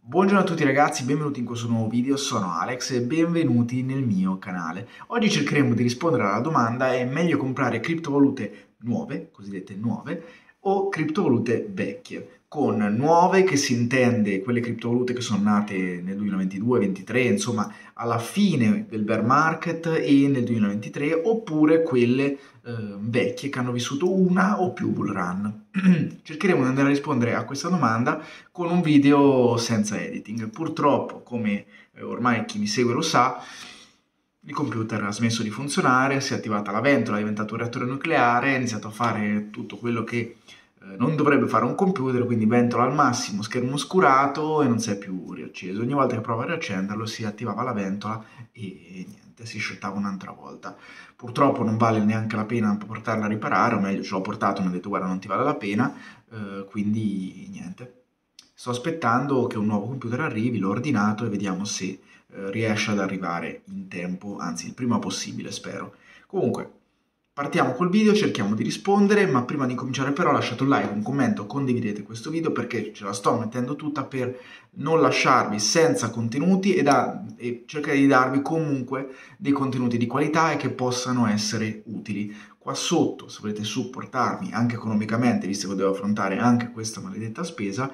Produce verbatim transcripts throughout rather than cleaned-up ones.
Buongiorno a tutti ragazzi, benvenuti in questo nuovo video, sono Alex e benvenuti nel mio canale. Oggi cercheremo di rispondere alla domanda: è meglio comprare criptovalute nuove, cosiddette nuove, o criptovalute vecchie? Con nuove che si intende quelle criptovalute che sono nate nel duemilaventidue ventitré, insomma alla fine del bear market e nel duemilaventitré, oppure quelle eh, vecchie che hanno vissuto una o più bull run. Cercheremo di andare a rispondere a questa domanda con un video senza editing. Purtroppo, come eh, ormai chi mi segue lo sa, il computer ha smesso di funzionare, si è attivata la ventola, è diventato un reattore nucleare, ha iniziato a fare tutto quello che eh, non dovrebbe fare un computer, quindi ventola al massimo, schermo oscurato e non si è più riacceso. Ogni volta che prova a riaccenderlo si attivava la ventola e niente, si scettava un'altra volta. Purtroppo non vale neanche la pena portarla a riparare, o meglio ce l'ho portato e mi ha detto guarda non ti vale la pena, eh, quindi niente. Sto aspettando che un nuovo computer arrivi, l'ho ordinato e vediamo se eh, riesce ad arrivare in tempo, anzi il prima possibile spero. Comunque, partiamo col video, cerchiamo di rispondere, ma prima di cominciare però lasciate un like, un commento, condividete questo video perché ce la sto mettendo tutta per non lasciarvi senza contenuti e, da, e cercare di darvi comunque dei contenuti di qualità e che possano essere utili. Qua sotto, se volete supportarmi anche economicamente, visto che devo affrontare anche questa maledetta spesa,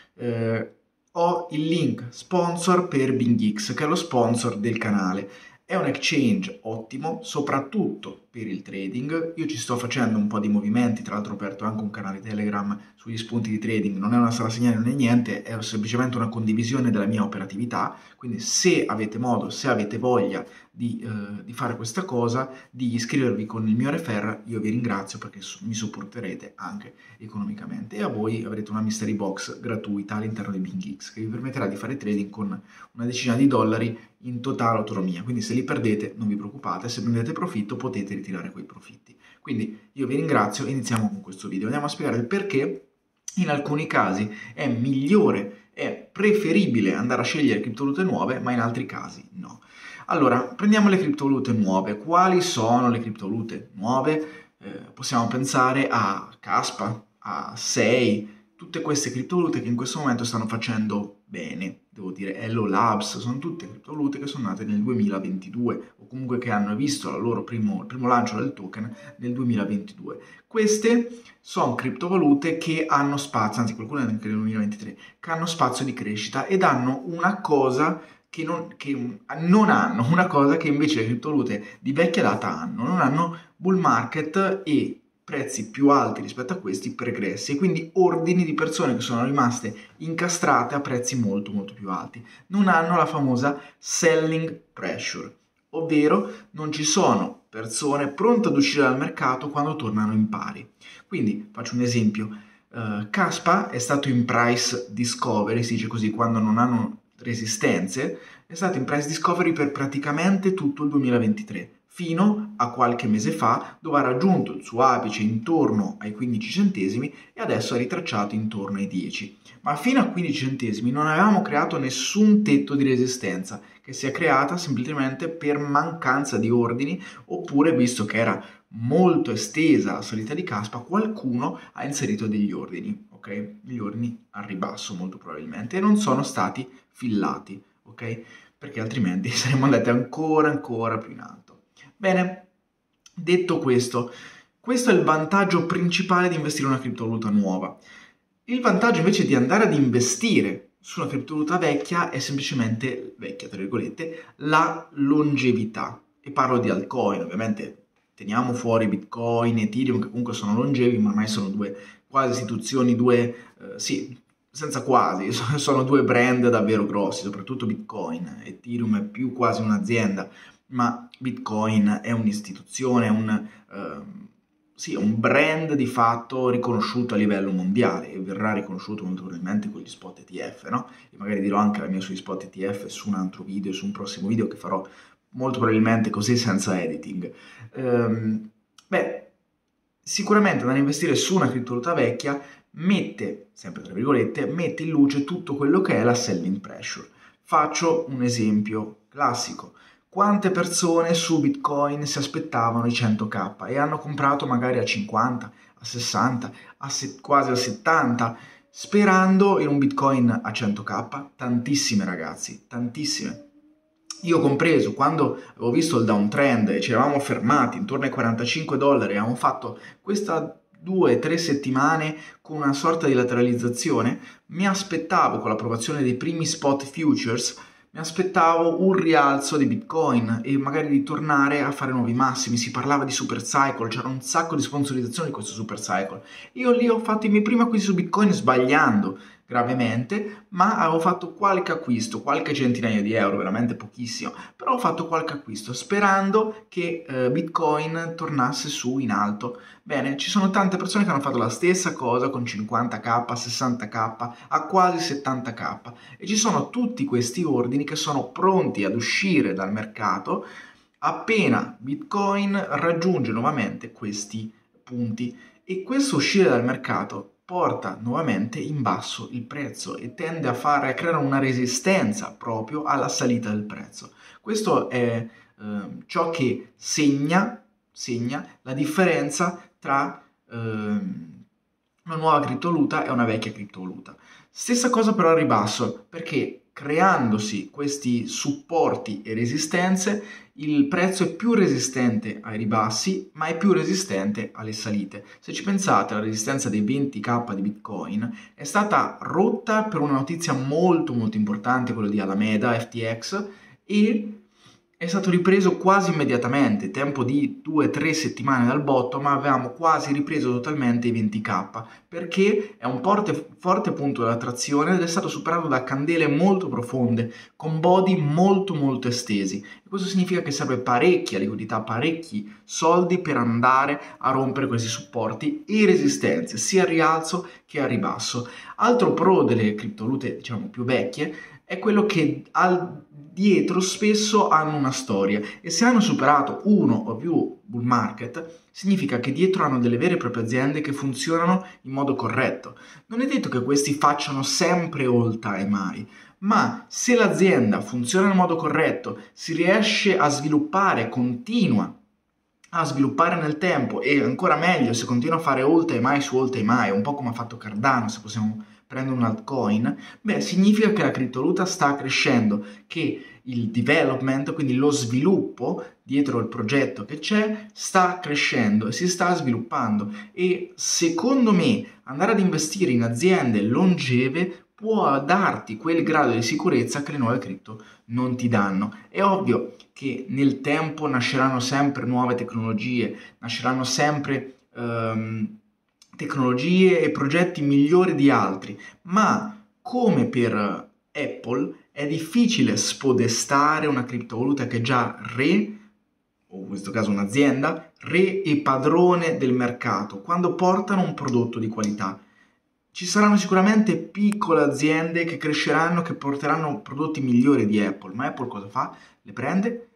eh, ho il link sponsor per BingX, che è lo sponsor del canale. È un exchange ottimo, soprattutto per il trading. Io ci sto facendo un po' di movimenti, tra l'altro ho aperto anche un canale Telegram sugli spunti di trading, non è una sala segnale, non è niente, è semplicemente una condivisione della mia operatività, quindi se avete modo, se avete voglia di, eh, di fare questa cosa, di iscrivervi con il mio referral, io vi ringrazio perché mi supporterete anche economicamente e a voi avrete una mystery box gratuita all'interno di BingX che vi permetterà di fare trading con una decina di dollari in totale autonomia, quindi se li perdete non vi preoccupate, se prendete profitto potete ritirare quei profitti. Quindi io vi ringrazio e iniziamo con questo video. Andiamo a spiegare il perché in alcuni casi è migliore, è preferibile andare a scegliere criptovalute nuove, ma in altri casi no. Allora, prendiamo le criptovalute nuove. Quali sono le criptovalute nuove? Eh, possiamo pensare a Kaspa, a Sei, tutte queste criptovalute che in questo momento stanno facendo bene. Devo dire, Hello Labs, sono tutte criptovalute che sono nate nel duemilaventidue o comunque che hanno visto la loro primo, il primo lancio del token nel duemilaventidue. Queste sono criptovalute che hanno spazio, anzi qualcune anche nel duemilaventitré, che hanno spazio di crescita ed hanno una cosa che non, che non hanno, una cosa che invece le criptovalute di vecchia data hanno, non hanno bull market e prezzi più alti rispetto a questi pregressi e quindi ordini di persone che sono rimaste incastrate a prezzi molto molto più alti. Non hanno la famosa selling pressure, ovvero non ci sono persone pronte ad uscire dal mercato quando tornano in pari. Quindi faccio un esempio, uh, Kaspa è stato in price discovery, si dice così, quando non hanno resistenze, è stato in price discovery per praticamente tutto il duemilaventitré. Fino a qualche mese fa, dove ha raggiunto il suo apice intorno ai quindici centesimi e adesso ha ritracciato intorno ai dieci. Ma fino a quindici centesimi non avevamo creato nessun tetto di resistenza, che si è creata semplicemente per mancanza di ordini, oppure visto che era molto estesa la salita di Kaspa, qualcuno ha inserito degli ordini, ok? Degli ordini al ribasso molto probabilmente, e non sono stati fillati, ok? Perché altrimenti saremmo andati ancora ancora più in alto. Bene, detto questo, questo è il vantaggio principale di investire in una criptovaluta nuova. Il vantaggio invece di andare ad investire su una criptovaluta vecchia è semplicemente, vecchia tra virgolette, la longevità. E parlo di altcoin, ovviamente teniamo fuori Bitcoin e Ethereum che comunque sono longevi, ma ormai sono due quasi istituzioni, due, eh, sì, senza quasi, sono due brand davvero grossi, soprattutto Bitcoin. Ethereum è più quasi un'azienda, ma Bitcoin è un'istituzione, un, uh, sì, un brand di fatto riconosciuto a livello mondiale e verrà riconosciuto molto probabilmente con gli spot E T F, no? E magari dirò anche la mia sugli spot E T F su un altro video, su un prossimo video che farò molto probabilmente così senza editing. Um, beh, sicuramente andare a investire su una criptovaluta vecchia mette, sempre tra virgolette, mette in luce tutto quello che è la selling pressure. Faccio un esempio classico. Quante persone su Bitcoin si aspettavano i cento K e hanno comprato magari a cinquanta, a sessanta, a quasi a settanta, sperando in un Bitcoin a cento k, tantissime ragazzi, tantissime. Io compreso, quando avevo visto il downtrend e ci eravamo fermati intorno ai quarantacinque dollari, avevamo fatto questa due tre settimane con una sorta di lateralizzazione, mi aspettavo con l'approvazione dei primi spot futures, mi aspettavo un rialzo di Bitcoin e magari di tornare a fare nuovi massimi. Si parlava di super cycle, c'era un sacco di sponsorizzazione di questo super cycle. Io lì ho fatto i miei primi acquisti su Bitcoin sbagliando gravemente, ma avevo fatto qualche acquisto, qualche centinaia di euro, veramente pochissimo, però ho fatto qualche acquisto sperando che eh, Bitcoin tornasse su in alto. Bene, ci sono tante persone che hanno fatto la stessa cosa con cinquanta k, sessanta k, a quasi settanta k, e ci sono tutti questi ordini che sono pronti ad uscire dal mercato appena Bitcoin raggiunge nuovamente questi punti, e questo uscire dal mercato porta nuovamente in basso il prezzo e tende a fare a creare una resistenza proprio alla salita del prezzo. Questo è eh, ciò che segna, segna la differenza tra eh, una nuova criptovaluta e una vecchia criptovaluta. Stessa cosa però al ribasso, perché creandosi questi supporti e resistenze, il prezzo è più resistente ai ribassi, ma è più resistente alle salite. Se ci pensate, la resistenza dei venti k di Bitcoin è stata rotta per una notizia molto molto importante, quello di Alameda, F T X, e è stato ripreso quasi immediatamente, tempo di due tre settimane dal bottom, ma avevamo quasi ripreso totalmente i venti k, perché è un forte, forte punto d'attrazione ed è stato superato da candele molto profonde, con body molto molto estesi. E questo significa che serve parecchia liquidità, parecchi soldi per andare a rompere questi supporti e resistenze, sia a rialzo che a ribasso. Altro pro delle criptovalute, diciamo, più vecchie è quello che al dietro spesso hanno una storia, e se hanno superato uno o più bull market significa che dietro hanno delle vere e proprie aziende che funzionano in modo corretto. Non è detto che questi facciano sempre all time high, ma se l'azienda funziona in modo corretto, si riesce a sviluppare, continua a sviluppare nel tempo, e ancora meglio se continua a fare all time high su all time high, un po' come ha fatto Cardano, se possiamo prendere un altcoin, beh, significa che la criptovaluta sta crescendo, che il development, quindi lo sviluppo dietro il progetto che c'è, sta crescendo e si sta sviluppando. E secondo me andare ad investire in aziende longeve può darti quel grado di sicurezza che le nuove cripto non ti danno. È ovvio che nel tempo nasceranno sempre nuove tecnologie, nasceranno sempre um, tecnologie e progetti migliori di altri, ma come per Apple è difficile spodestare una criptovaluta che è già re, o in questo caso un'azienda, re e padrone del mercato, quando portano un prodotto di qualità. Ci saranno sicuramente piccole aziende che cresceranno, che porteranno prodotti migliori di Apple, ma Apple cosa fa? Le prende,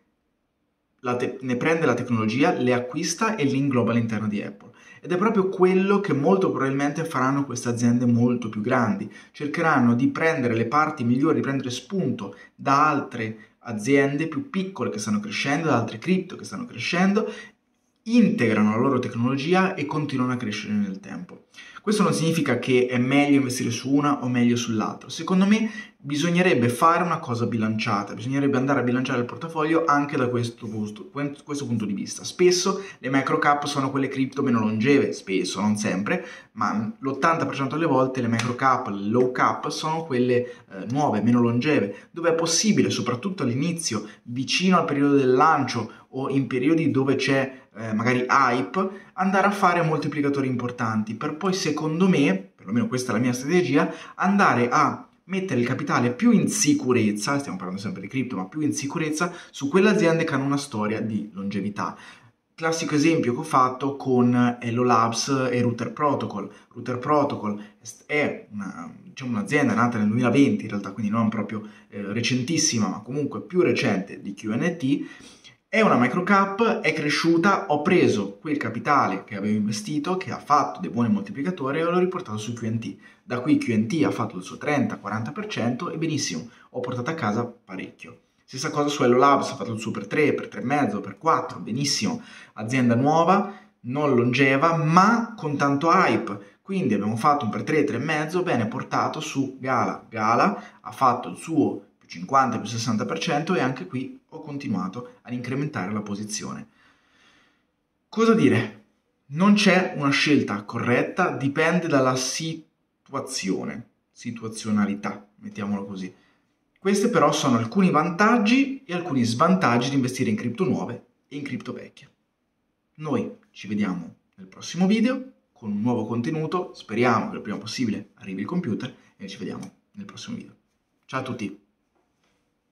la te- ne prende la tecnologia, le acquista e le ingloba all'interno di Apple. Ed è proprio quello che molto probabilmente faranno queste aziende molto più grandi. Cercheranno di prendere le parti migliori, di prendere spunto da altre aziende più piccole che stanno crescendo, da altre cripto che stanno crescendo, integrano la loro tecnologia e continuano a crescere nel tempo. Questo non significa che è meglio investire su una o meglio sull'altra. Secondo me bisognerebbe fare una cosa bilanciata, bisognerebbe andare a bilanciare il portafoglio anche da questo punto, questo punto di vista. Spesso le micro cap sono quelle cripto meno longeve, spesso, non sempre, ma l'ottanta per cento delle volte le micro cap, le low cap sono quelle eh, nuove, meno longeve, dove è possibile, soprattutto all'inizio, vicino al periodo del lancio o in periodi dove c'è eh, magari hype, andare a fare moltiplicatori importanti per poi, secondo me, perlomeno questa è la mia strategia, andare a mettere il capitale più in sicurezza, stiamo parlando sempre di cripto, ma più in sicurezza su quelle aziende che hanno una storia di longevità. Classico esempio che ho fatto con Hello Labs e Router Protocol. Router Protocol è una, diciamo, un'azienda nata nel duemilaventi, in realtà, quindi non proprio eh, recentissima, ma comunque più recente di Q N T. È una microcap, è cresciuta, ho preso quel capitale che avevo investito, che ha fatto dei buoni moltiplicatori, e l'ho riportato su Q N T. Da qui Q N T ha fatto il suo trenta quaranta per cento e benissimo, ho portato a casa parecchio. Stessa cosa su Hello Labs, ha fatto il suo per tre, per tre virgola cinque, per quattro, benissimo. Azienda nuova, non longeva, ma con tanto hype. Quindi abbiamo fatto un per tre, tre virgola cinque, bene portato su Gala. Gala ha fatto il suo più cinquanta, più sessanta per cento e anche qui ho continuato ad incrementare la posizione. Cosa dire? Non c'è una scelta corretta, dipende dalla situazione, situazionalità, mettiamolo così. Questi però sono alcuni vantaggi e alcuni svantaggi di investire in cripto nuove e in cripto vecchie. Noi ci vediamo nel prossimo video con un nuovo contenuto, speriamo che il prima possibile arrivi il computer e ci vediamo nel prossimo video. Ciao a tutti!